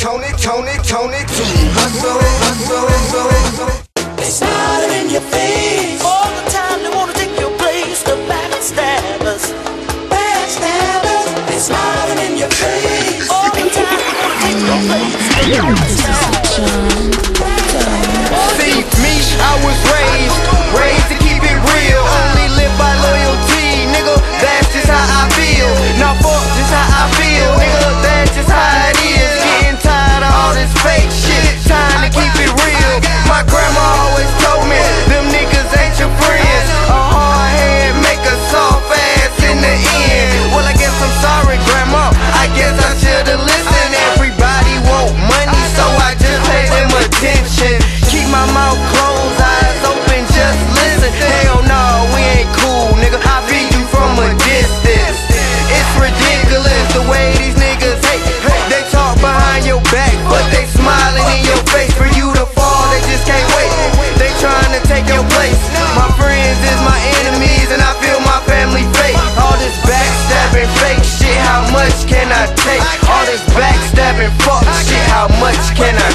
Tony, hustle. They smile in your face all the time. They wanna take your place. The backstabbers. They smiling in your face all the time. They wanna take your place. The backstabbers. See me, I was raised to keep it real. Only live by loyalty, nigga. That's just how I feel. Now fuck just how I feel, nigga. That's just how it is. Getting tired of all this fake shit. Time to keep it real. My grandma always told me, them niggas ain't your friends. A hard head make a soft ass in the end. Well, I guess I'm sorry, grandma. I guess I should've listened. Everybody want money, so I just pay them attention. Keep my mouth closed, eyes open, just listen. Hell no, we ain't cool, nigga. I beat you from a distance. It's ridiculous the way these niggas hate. They talk behind your back, but they smiling in your face. For you to fall, they just can't wait. They trying to take your place. My friends is my enemies, and I feel my family fake. All this backstabbing fake shit, how much can I take? All this backstabbing fuck shit, how much can I